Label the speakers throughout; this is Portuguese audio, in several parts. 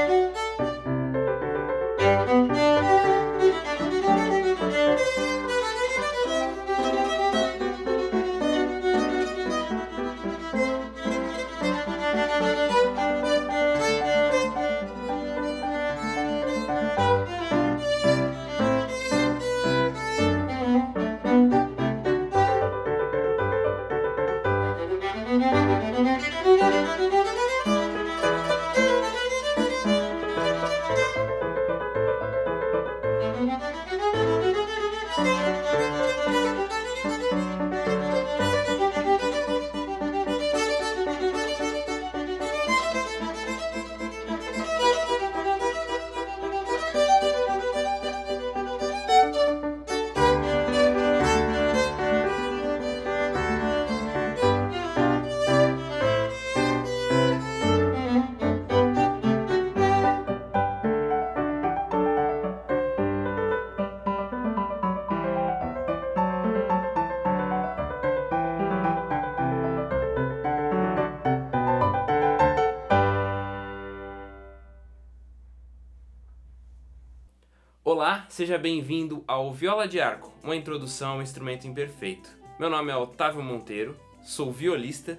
Speaker 1: Olá, seja bem-vindo ao Viola de Arco, uma introdução ao instrumento imperfeito. Meu nome é Otávio Monteiro, sou violista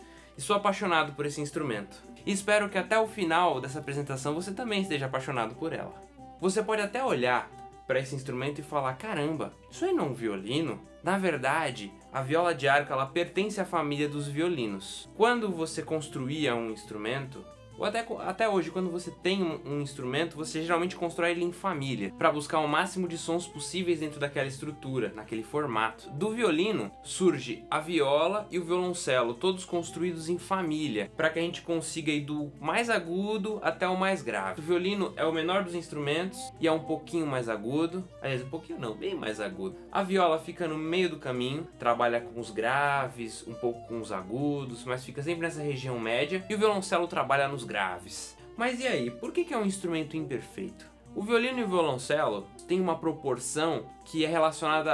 Speaker 1: e sou apaixonado por esse instrumento. E espero que até o final dessa apresentação você também esteja apaixonado por ela. Você pode até olhar para esse instrumento e falar: caramba, isso aí não é um violino? Na verdade, a viola de arco ela pertence à família dos violinos. Quando você construía um instrumento, ou até hoje, quando você tem um instrumento, você geralmente constrói ele em família, para buscar o máximo de sons possíveis dentro daquela estrutura, naquele formato. Do violino surge a viola e o violoncelo, todos construídos em família, para que a gente consiga ir do mais agudo até o mais grave. O violino é o menor dos instrumentos e é um pouquinho mais agudo, aliás, um pouquinho não, bem mais agudo. A viola fica no meio do caminho, trabalha com os graves, um pouco com os agudos, mas fica sempre nessa região média, e o violoncelo trabalha nos graves. Mas e aí, por que é um instrumento imperfeito? O violino e o violoncelo têm uma proporção que é relacionada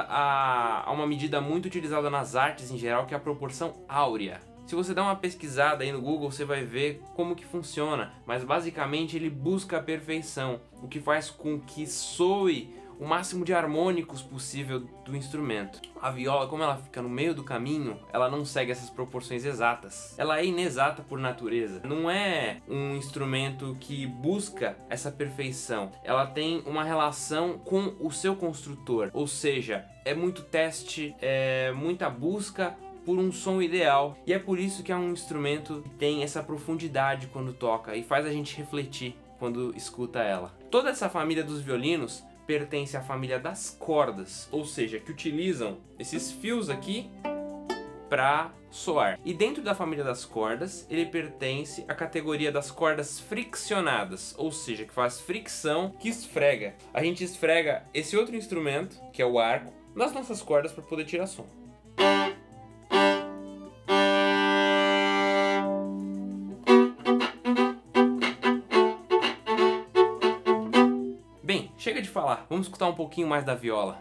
Speaker 1: a uma medida muito utilizada nas artes em geral, que é a proporção áurea. Se você dá uma pesquisada aí no Google, você vai ver como que funciona, mas basicamente ele busca a perfeição, o que faz com que soe o máximo de harmônicos possível do instrumento. A viola, como ela fica no meio do caminho, ela não segue essas proporções exatas. Ela é inexata por natureza. Não é um instrumento que busca essa perfeição. Ela tem uma relação com o seu construtor, ou seja, é muito teste, é muita busca por um som ideal, e é por isso que é um instrumento que tem essa profundidade quando toca e faz a gente refletir quando escuta ela. Toda essa família dos violinos pertence à família das cordas, ou seja, que utilizam esses fios aqui para soar. E dentro da família das cordas, ele pertence à categoria das cordas friccionadas, ou seja, que faz fricção, que esfrega. A gente esfrega esse outro instrumento, que é o arco, nas nossas cordas para poder tirar som. Bem, chega de falar, vamos escutar um pouquinho mais da viola.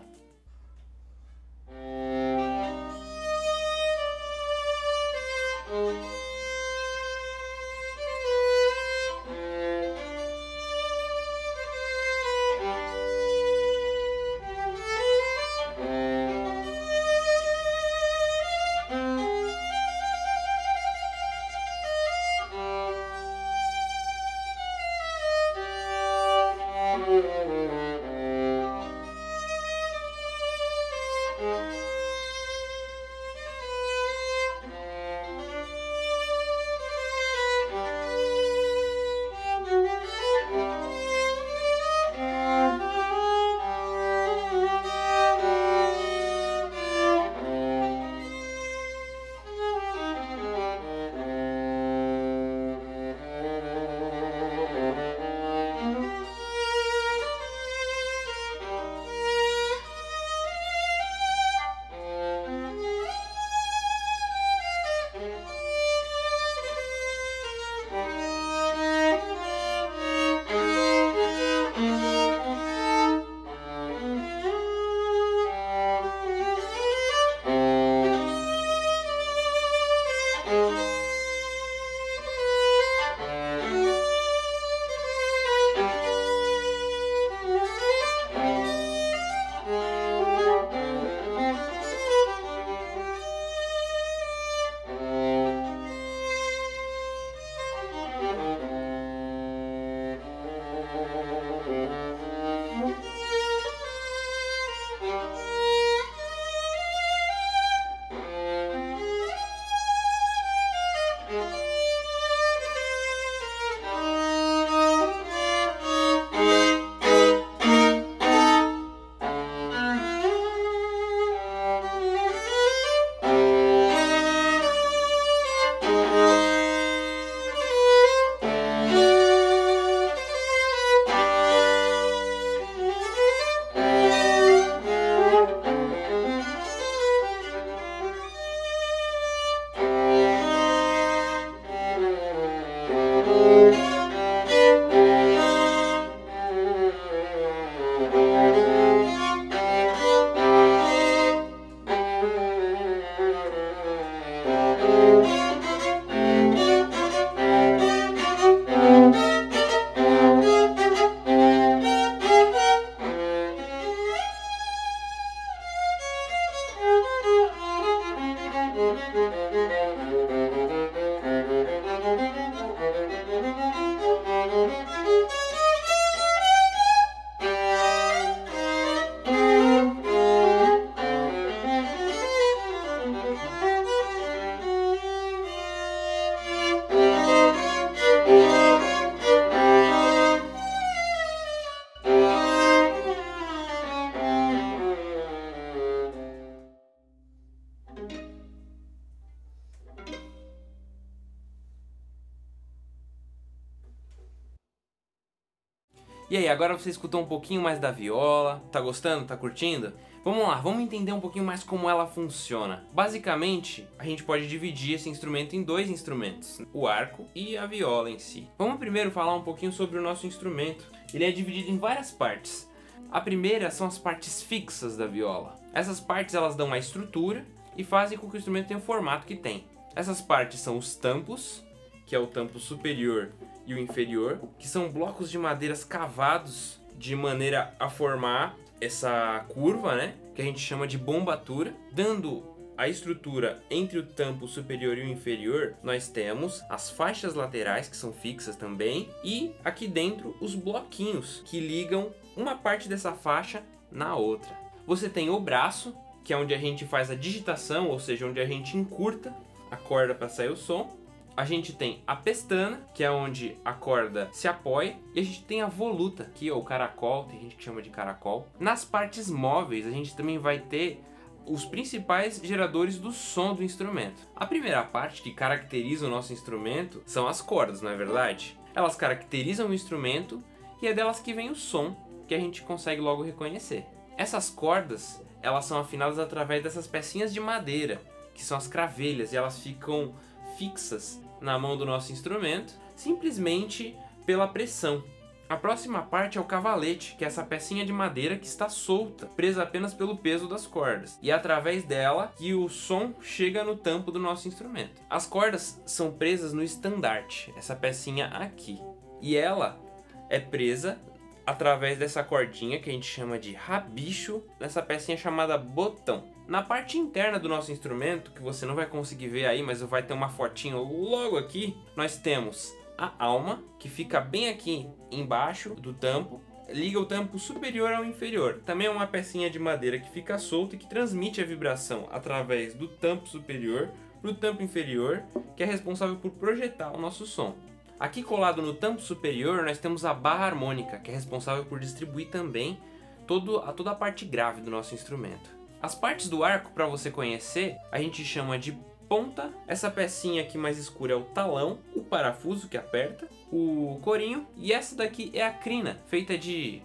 Speaker 1: E aí, agora você escutou um pouquinho mais da viola? Tá gostando? Tá curtindo? Vamos lá, vamos entender um pouquinho mais como ela funciona. Basicamente, a gente pode dividir esse instrumento em dois instrumentos, o arco e a viola em si. Vamos primeiro falar um pouquinho sobre o nosso instrumento. Ele é dividido em várias partes. A primeira são as partes fixas da viola. Essas partes elas dão a estrutura e fazem com que o instrumento tenha o formato que tem. Essas partes são os tampos, que é o tampo superior e o inferior, que são blocos de madeiras cavados de maneira a formar essa curva, né, que a gente chama de bombatura. Dando a estrutura entre o tampo superior e o inferior, nós temos as faixas laterais, que são fixas também, e aqui dentro os bloquinhos que ligam uma parte dessa faixa na outra. Você tem o braço, que é onde a gente faz a digitação, ou seja, onde a gente encurta a corda para sair o som. A gente tem a pestana, que é onde a corda se apoia, e a gente tem a voluta, que é o caracol, tem gente que chama de caracol. Nas partes móveis, a gente também vai ter os principais geradores do som do instrumento. A primeira parte que caracteriza o nosso instrumento são as cordas, não é verdade? Elas caracterizam o instrumento e é delas que vem o som, que a gente consegue logo reconhecer. Essas cordas, elas são afinadas através dessas pecinhas de madeira, que são as cravelhas, e elas ficam fixas na mão do nosso instrumento, simplesmente pela pressão. A próxima parte é o cavalete, que é essa pecinha de madeira que está solta, presa apenas pelo peso das cordas, e é através dela que o som chega no tampo do nosso instrumento. As cordas são presas no estandarte, essa pecinha aqui, e ela é presa através dessa cordinha que a gente chama de rabicho, nessa pecinha chamada botão. Na parte interna do nosso instrumento, que você não vai conseguir ver aí, mas vai ter uma fotinho logo aqui, nós temos a alma, que fica bem aqui embaixo do tampo, liga o tampo superior ao inferior. Também é uma pecinha de madeira que fica solta e que transmite a vibração através do tampo superior para o tampo inferior, que é responsável por projetar o nosso som. Aqui colado no tampo superior nós temos a barra harmônica, que é responsável por distribuir também toda a parte grave do nosso instrumento. As partes do arco, para você conhecer, a gente chama de ponta. Essa pecinha aqui mais escura é o talão, o parafuso que aperta, o corinho, e essa daqui é a crina, feita de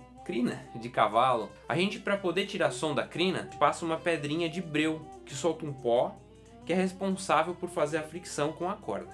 Speaker 1: cavalo. A gente, para poder tirar som da crina, passa uma pedrinha de breu que solta um pó, que é responsável por fazer a fricção com a corda.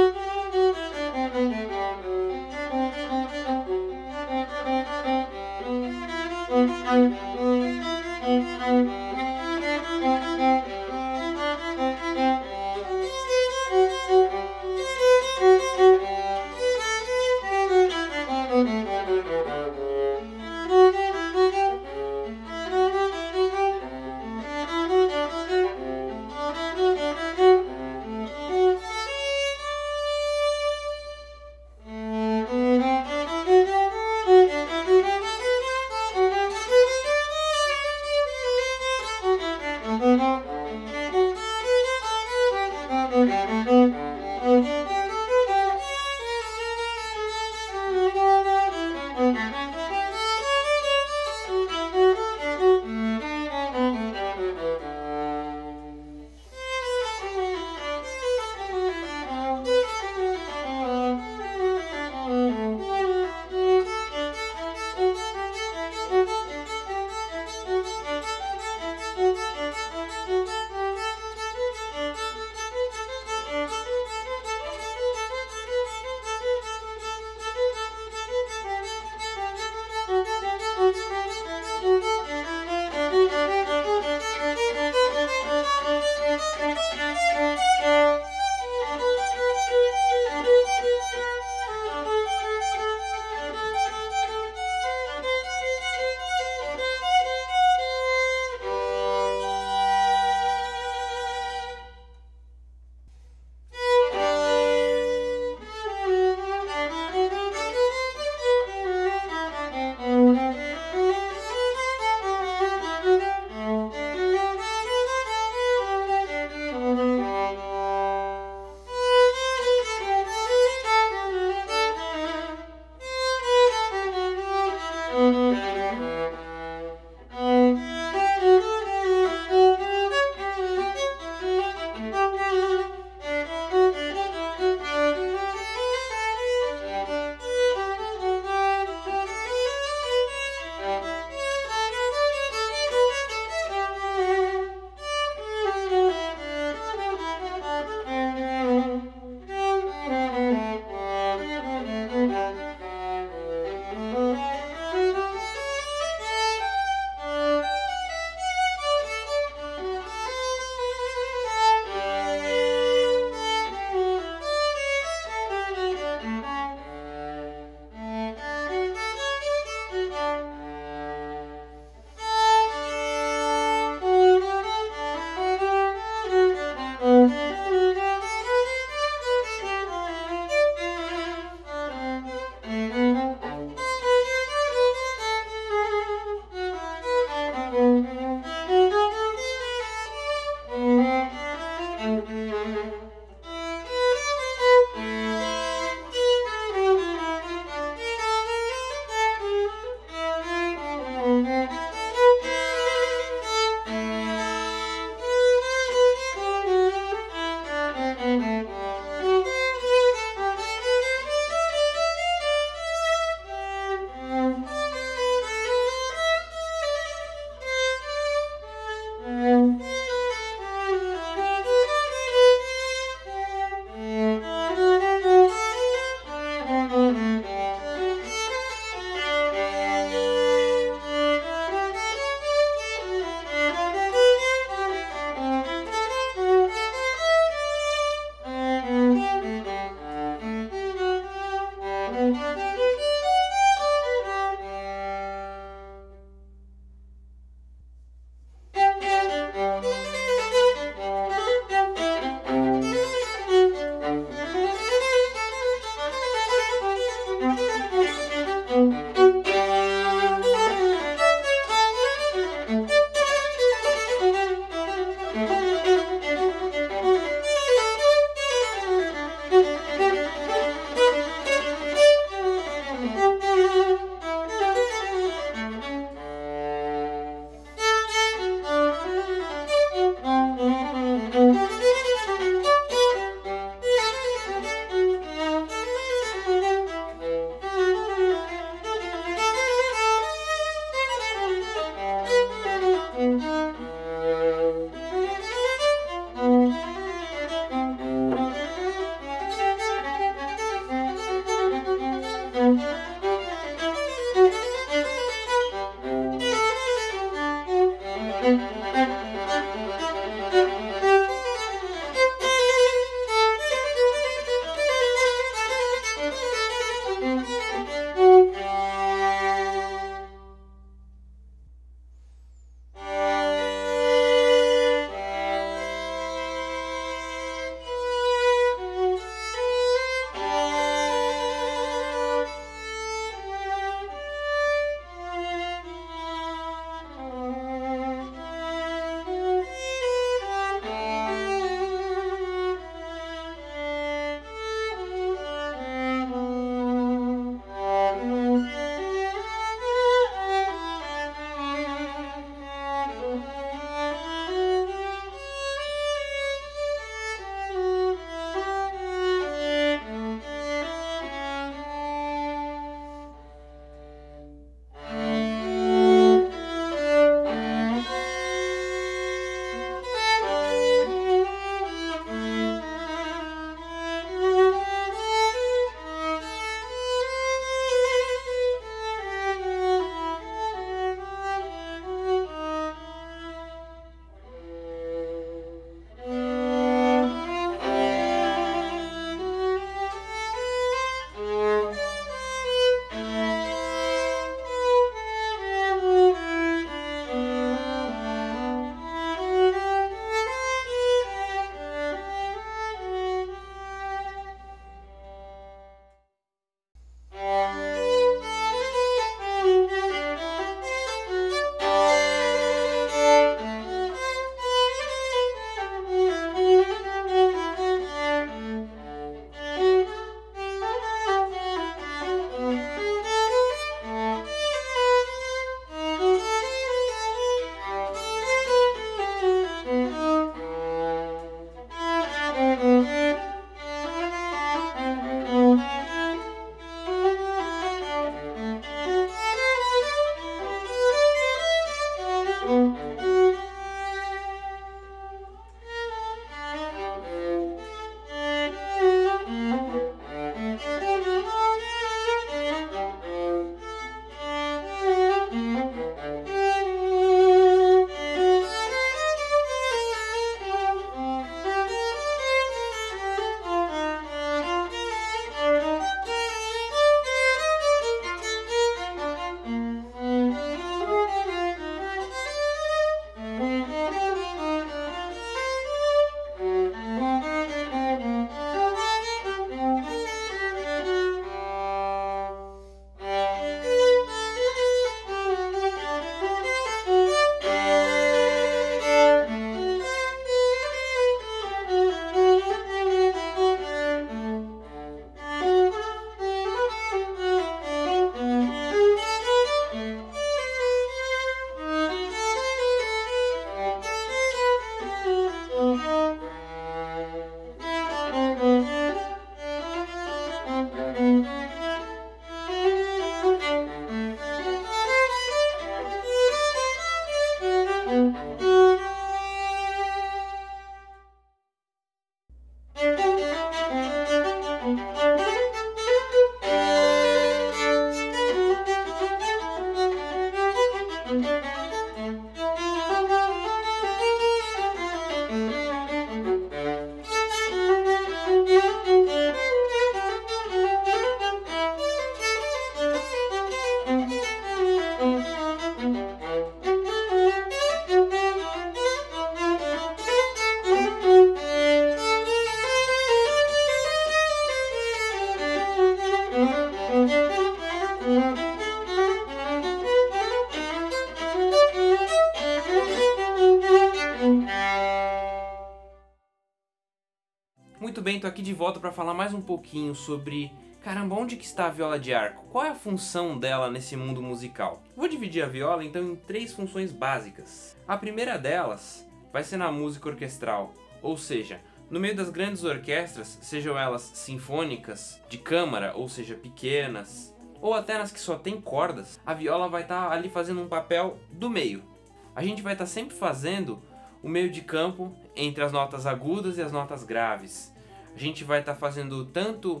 Speaker 1: Muito bem, tô aqui de volta para falar mais um pouquinho sobre... Caramba, onde que está a viola de arco? Qual é a função dela nesse mundo musical? Vou dividir a viola então em 3 funções básicas. A primeira delas vai ser na música orquestral, ou seja, no meio das grandes orquestras, sejam elas sinfônicas, de câmara, ou seja, pequenas, ou até nas que só tem cordas, a viola vai estar ali fazendo um papel do meio. A gente vai estar sempre fazendo o meio de campo entre as notas agudas e as notas graves. A gente vai estar fazendo tanto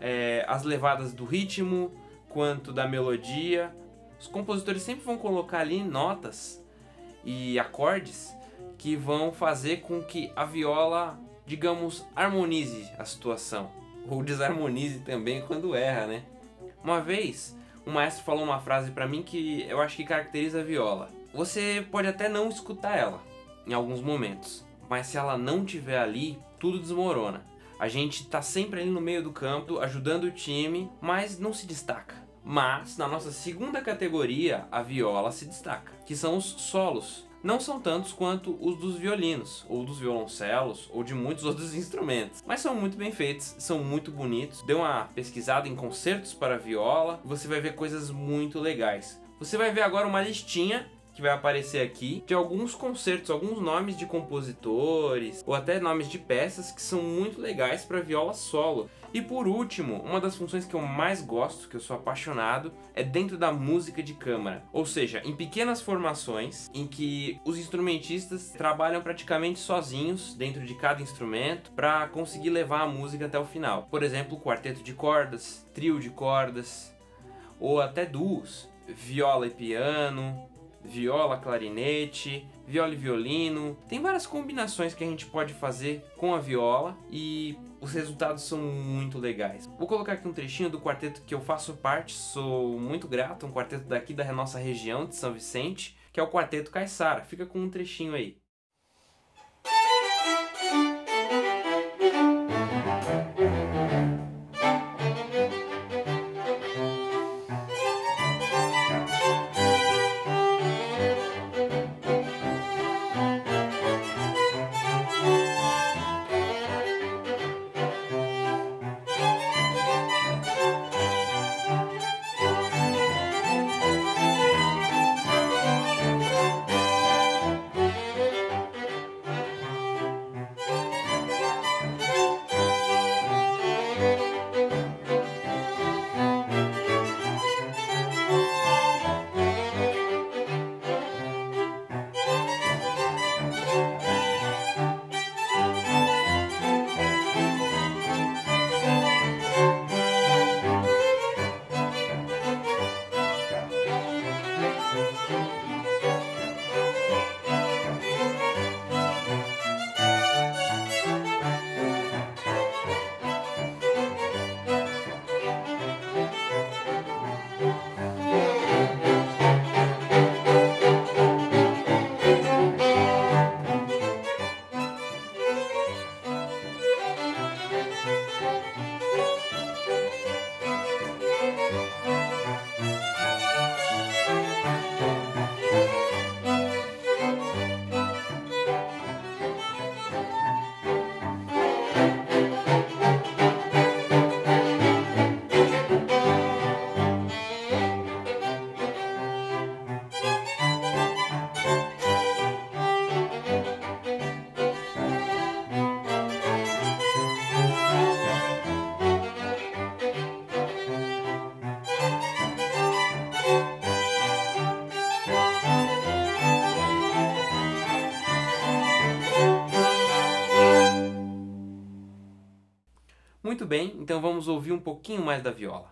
Speaker 1: as levadas do ritmo quanto da melodia. Os compositores sempre vão colocar ali notas e acordes que vão fazer com que a viola, digamos, harmonize a situação, ou desarmonize também quando erra, né? Uma vez, o maestro falou uma frase pra mim que eu acho que caracteriza a viola. Você pode até não escutar ela em alguns momentos, mas se ela não estiver ali, tudo desmorona. A gente tá sempre ali no meio do campo, ajudando o time, mas não se destaca. Mas, na nossa segunda categoria, a viola se destaca, que são os solos. Não são tantos quanto os dos violinos, ou dos violoncelos, ou de muitos outros instrumentos. Mas são muito bem feitos, são muito bonitos. Dê uma pesquisada em concertos para viola, você vai ver coisas muito legais. Você vai ver agora uma listinha que vai aparecer aqui de alguns concertos, alguns nomes de compositores ou até nomes de peças que são muito legais para viola solo. E por último, uma das funções que eu mais gosto, que eu sou apaixonado, é dentro da música de câmara. Ou seja, em pequenas formações em que os instrumentistas trabalham praticamente sozinhos dentro de cada instrumento para conseguir levar a música até o final. Por exemplo, quarteto de cordas, trio de cordas ou até duos, viola e piano, viola, clarinete, viola e violino. Tem várias combinações que a gente pode fazer com a viola e os resultados são muito legais. Vou colocar aqui um trechinho do quarteto que eu faço parte, sou muito grato, um quarteto daqui da nossa região de São Vicente, que é o Quarteto Caiçara. Fica com um trechinho aí. Muito bem, então vamos ouvir um pouquinho mais da viola.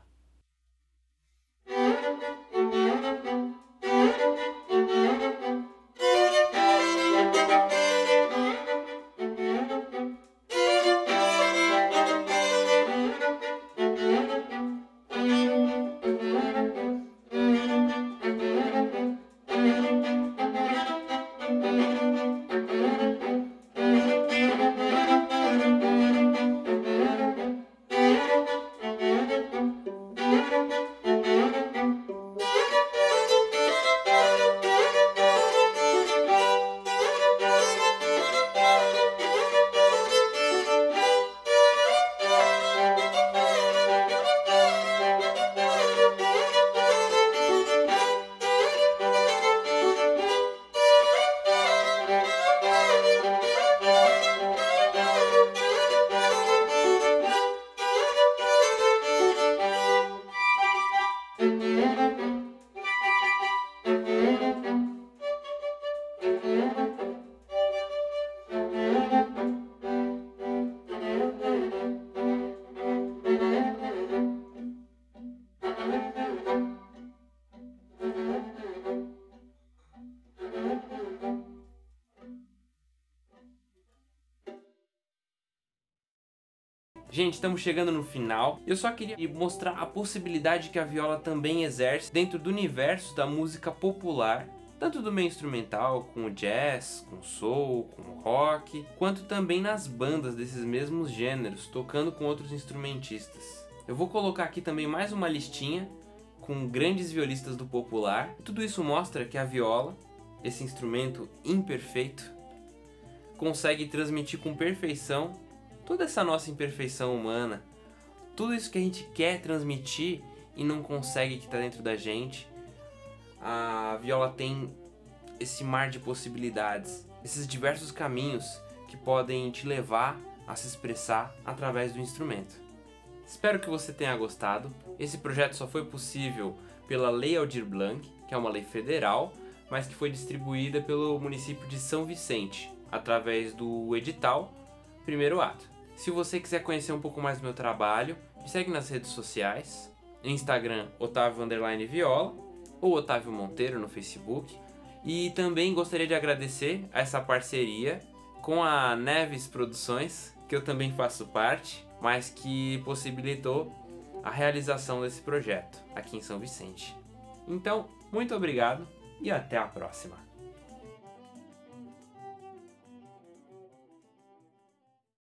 Speaker 1: Gente, estamos chegando no final. Eu só queria mostrar a possibilidade que a viola também exerce dentro do universo da música popular, tanto do meio instrumental, com o jazz, com o soul, com o rock, quanto também nas bandas desses mesmos gêneros, tocando com outros instrumentistas. Eu vou colocar aqui também mais uma listinha com grandes violistas do popular. Tudo isso mostra que a viola, esse instrumento imperfeito, consegue transmitir com perfeição toda essa nossa imperfeição humana, tudo isso que a gente quer transmitir e não consegue, que está dentro da gente. A viola tem esse mar de possibilidades, esses diversos caminhos que podem te levar a se expressar através do instrumento. Espero que você tenha gostado. Esse projeto só foi possível pela Lei Aldir Blanc, que é uma lei federal, mas que foi distribuída pelo município de São Vicente, através do edital Primeiro Ato. Se você quiser conhecer um pouco mais do meu trabalho, me segue nas redes sociais, no Instagram Otávio_Viola, ou Otávio Monteiro no Facebook. E também gostaria de agradecer a essa parceria com a Neves Produções, que eu também faço parte, mas que possibilitou a realização desse projeto aqui em São Vicente. Então, muito obrigado e até a próxima!